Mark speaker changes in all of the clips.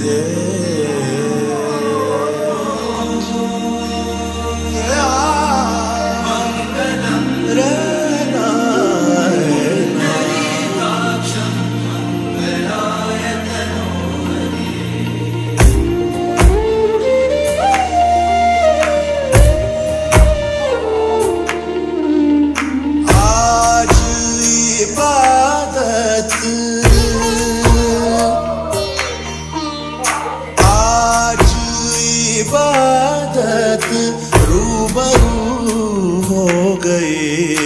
Speaker 1: इबादत रूबरू हो गए,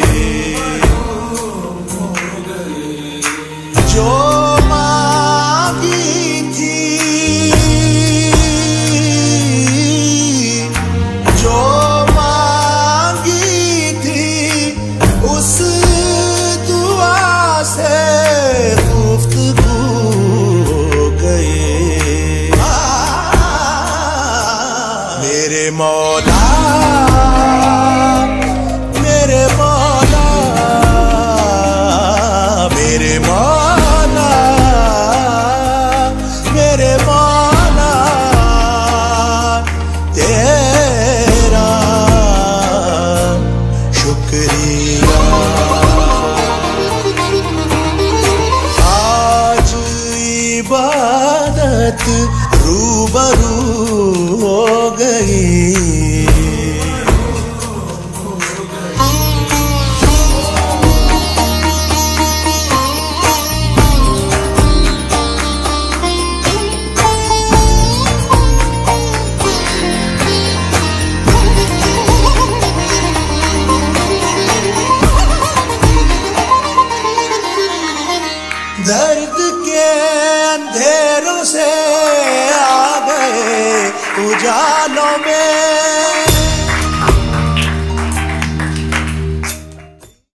Speaker 1: जो मांगी थी, जो मांगी थी, उस दुआ से गुफ्तगू हो गए। मेरे मौला, मेरे मौला, मेरे मौला, मेरे मौला, तेरा शुक्रिया। आज इबादत रूबरू हो गई। दर्द के अंधेरों से आ गए उजालों में,